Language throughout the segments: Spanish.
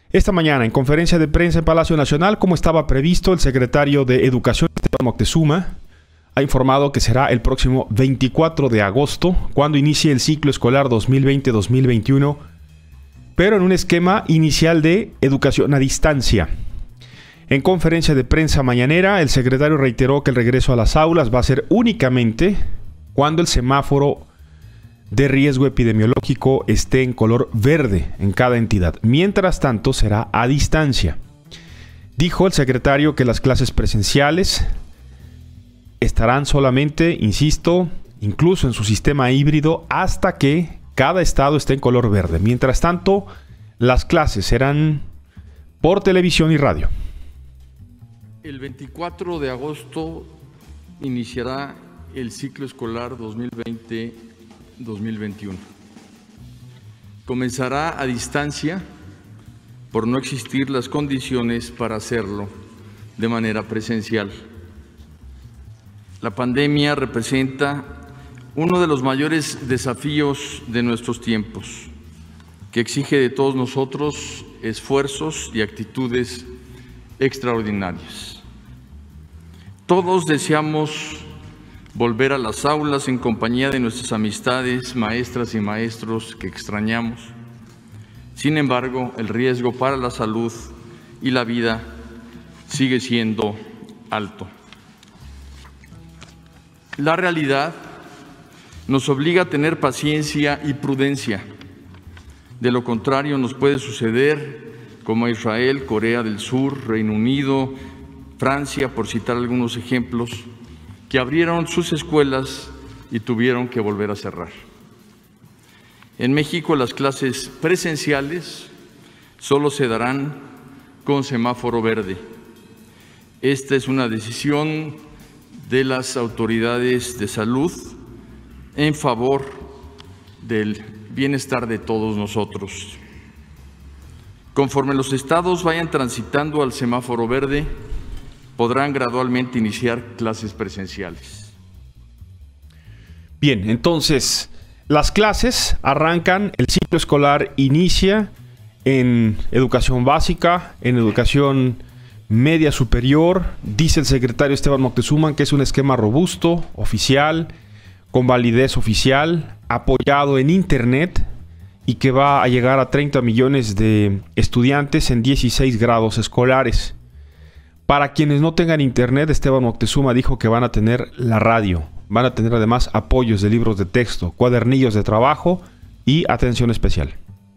Esta mañana, en conferencia de prensa en Palacio Nacional, como estaba previsto, el secretario de Educación, Esteban Moctezuma, ha informado que será el próximo 24 de agosto, cuando inicie el ciclo escolar 2020-2021, pero en un esquema inicial de educación a distancia. En conferencia de prensa mañanera, el secretario reiteró que el regreso a las aulas va a ser únicamente cuando el semáforo de riesgo epidemiológico esté en color verde en cada entidad. Mientras tanto, será a distancia. Dijo el secretario que las clases presenciales estarán solamente, insisto, incluso en su sistema híbrido, hasta que cada estado esté en color verde. Mientras tanto, las clases serán por televisión y radio. El 24 de agosto iniciará el ciclo escolar 2020-2021. Comenzará a distancia por no existir las condiciones para hacerlo de manera presencial. La pandemia representa uno de los mayores desafíos de nuestros tiempos, que exige de todos nosotros esfuerzos y actitudes extraordinarias. Todos deseamos volver a las aulas en compañía de nuestras amistades, maestras y maestros que extrañamos. Sin embargo, el riesgo para la salud y la vida sigue siendo alto. La realidad nos obliga a tener paciencia y prudencia. De lo contrario, nos puede suceder como a Israel, Corea del Sur, Reino Unido, Francia, por citar algunos ejemplos, que abrieron sus escuelas y tuvieron que volver a cerrar. En México, las clases presenciales solo se darán con semáforo verde. Esta es una decisión de las autoridades de salud en favor del bienestar de todos nosotros. Conforme los estados vayan transitando al semáforo verde, podrán gradualmente iniciar clases presenciales. Bien, entonces, las clases arrancan, el ciclo escolar inicia en educación básica, en educación media superior. Dice el secretario Esteban Moctezuma que es un esquema robusto, oficial, con validez oficial, apoyado en Internet y que va a llegar a 30 millones de estudiantes en 16 grados escolares. Para quienes no tengan Internet, Esteban Moctezuma dijo que van a tener la radio. Van a tener además apoyos de libros de texto, cuadernillos de trabajo y atención especial.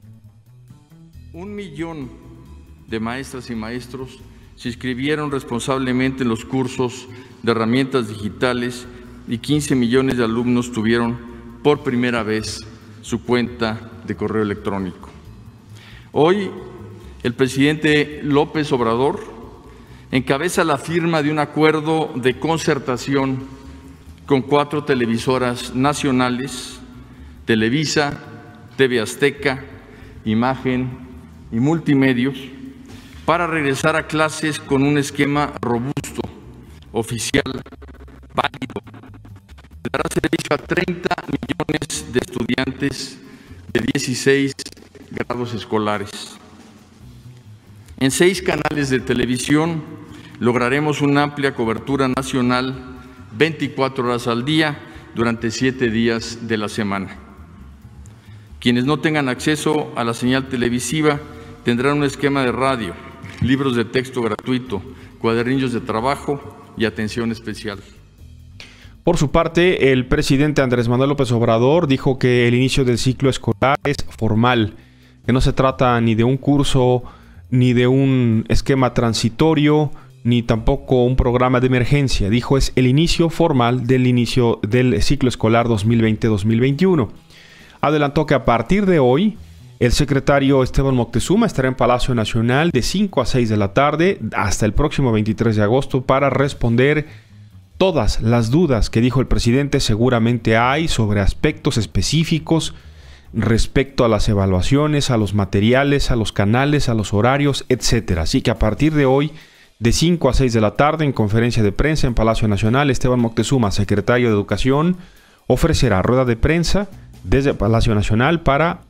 1 millón de maestras y maestros se inscribieron responsablemente en los cursos de herramientas digitales y 15 millones de alumnos tuvieron por primera vez su cuenta de correo electrónico. Hoy, el presidente López Obrador encabeza la firma de un acuerdo de concertación con 4 televisoras nacionales, Televisa, TV Azteca, Imagen y Multimedios, para regresar a clases con un esquema robusto, oficial, válido. Dará servicio a 30 millones de estudiantes de 16 grados escolares. En 6 canales de televisión lograremos una amplia cobertura nacional 24 horas al día durante 7 días de la semana. Quienes no tengan acceso a la señal televisiva tendrán un esquema de radio, libros de texto gratuito, cuadernillos de trabajo y atención especial. Por su parte, el presidente Andrés Manuel López Obrador dijo que el inicio del ciclo escolar es formal, que no se trata ni de un curso, ni de un esquema transitorio, ni tampoco un programa de emergencia. Dijo, es el inicio formal del inicio del ciclo escolar 2020-2021. Adelantó que a partir de hoy, el secretario Esteban Moctezuma estará en Palacio Nacional de 5 a 6 de la tarde hasta el próximo 23 de agosto para responder todas las dudas que dijo el presidente seguramente hay sobre aspectos específicos respecto a las evaluaciones, a los materiales, a los canales, a los horarios, etc. Así que a partir de hoy, de 5 a 6 de la tarde, en conferencia de prensa en Palacio Nacional, Esteban Moctezuma, secretario de Educación, ofrecerá rueda de prensa desde Palacio Nacional para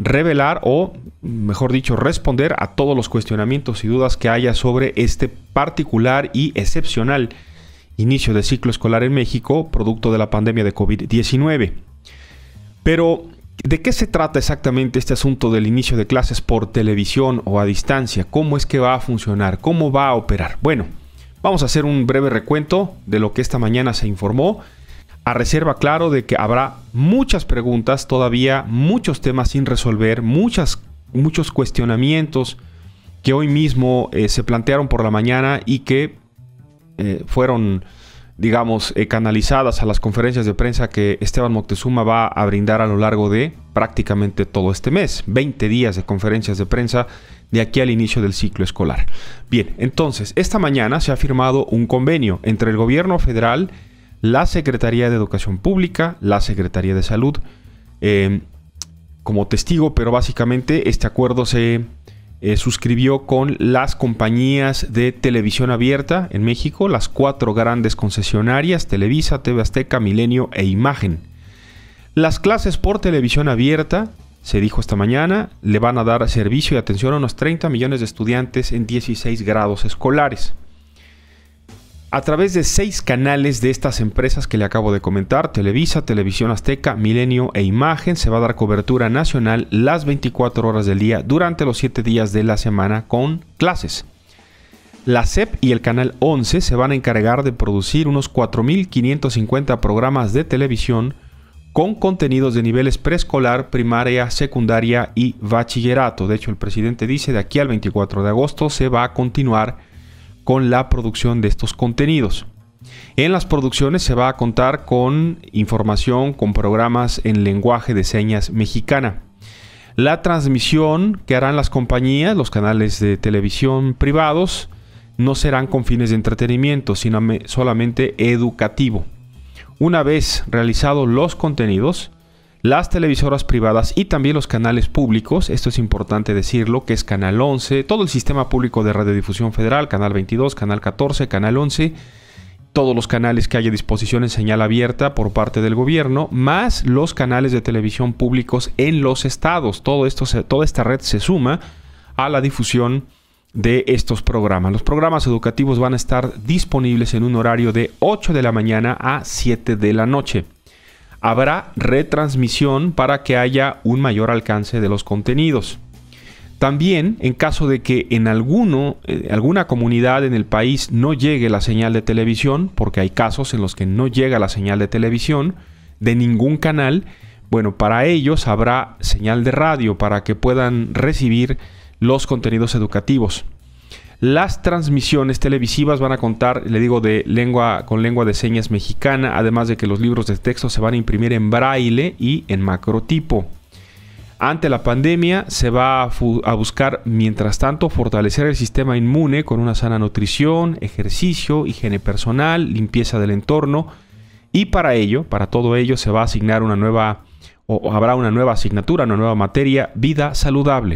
revelar o, mejor dicho, responder a todos los cuestionamientos y dudas que haya sobre este particular y excepcional inicio de ciclo escolar en México, producto de la pandemia de COVID-19. Pero, ¿de qué se trata exactamente este asunto del inicio de clases por televisión o a distancia? ¿Cómo es que va a funcionar? ¿Cómo va a operar? Bueno, vamos a hacer un breve recuento de lo que esta mañana se informó, a reserva, claro, de que habrá muchas preguntas, todavía muchos temas sin resolver, muchos cuestionamientos que hoy mismo se plantearon por la mañana y que fueron, digamos, canalizadas a las conferencias de prensa que Esteban Moctezuma va a brindar a lo largo de prácticamente todo este mes. 20 días de conferencias de prensa de aquí al inicio del ciclo escolar. Bien, entonces, esta mañana se ha firmado un convenio entre el gobierno federal, la Secretaría de Educación Pública, la Secretaría de Salud, como testigo, pero básicamente este acuerdo se suscribió con las compañías de televisión abierta en México, las 4 grandes concesionarias, Televisa, TV Azteca, Milenio e Imagen. Las clases por televisión abierta, se dijo esta mañana, le van a dar servicio y atención a unos 30 millones de estudiantes en 16 grados escolares. A través de 6 canales de estas empresas que le acabo de comentar, Televisa, Televisión Azteca, Milenio e Imagen, se va a dar cobertura nacional las 24 horas del día durante los 7 días de la semana con clases. La SEP y el Canal 11 se van a encargar de producir unos 4.550 programas de televisión con contenidos de niveles preescolar, primaria, secundaria y bachillerato. De hecho, el presidente dice de aquí al 24 de agosto se va a continuar con la producción de estos contenidos. En las producciones se va a contar con información, con programas en lenguaje de señas mexicana. La transmisión que harán las compañías, los canales de televisión privados, no serán con fines de entretenimiento, sino solamente educativo. Una vez realizados los contenidos, las televisoras privadas y también los canales públicos, esto es importante decirlo, que es Canal 11, todo el sistema público de radiodifusión federal, Canal 22, Canal 14, Canal 11, todos los canales que haya a disposición en señal abierta por parte del gobierno, más los canales de televisión públicos en los estados. Toda esta red se suma a la difusión de estos programas. Los programas educativos van a estar disponibles en un horario de 8 de la mañana a 7 de la noche. Habrá retransmisión para que haya un mayor alcance de los contenidos. También, en caso de que en alguna comunidad en el país no llegue la señal de televisión, porque hay casos en los que no llega la señal de televisión de ningún canal, bueno, para ellos habrá señal de radio para que puedan recibir los contenidos educativos. Las transmisiones televisivas van a contar, le digo, con lengua de señas mexicana, además de que los libros de texto se van a imprimir en braille y en macrotipo. Ante la pandemia se va a buscar, mientras tanto, fortalecer el sistema inmune con una sana nutrición, ejercicio, higiene personal, limpieza del entorno, y para todo ello se va a asignar habrá una nueva asignatura, una nueva materia, vida saludable.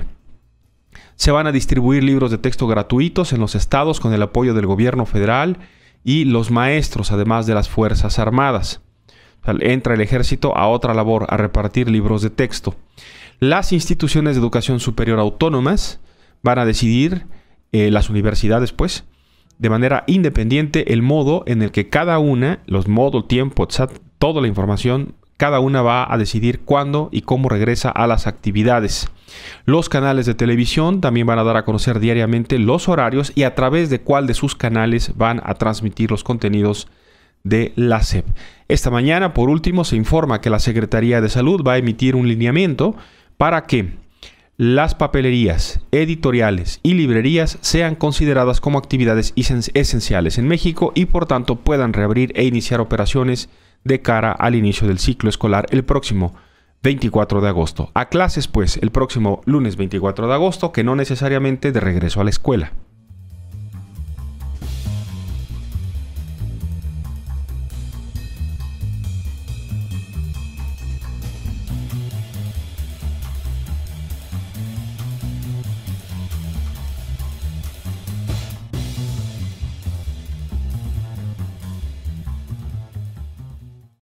Se van a distribuir libros de texto gratuitos en los estados con el apoyo del gobierno federal y los maestros, además de las Fuerzas Armadas. O sea, entra el ejército a otra labor, a repartir libros de texto. Las instituciones de educación superior autónomas van a decidir, las universidades pues, de manera independiente el modo en el que cada una, los modos, tiempo, toda la información, cada una va a decidir cuándo y cómo regresa a las actividades. Los canales de televisión también van a dar a conocer diariamente los horarios y a través de cuál de sus canales van a transmitir los contenidos de la SEP. Esta mañana, por último, se informa que la Secretaría de Salud va a emitir un lineamiento para que las papelerías, editoriales y librerías sean consideradas como actividades esenciales en México y por tanto puedan reabrir e iniciar operaciones de cara al inicio del ciclo escolar el próximo 24 de agosto. A clases, pues, el próximo lunes 24 de agosto, que no necesariamente de regreso a la escuela.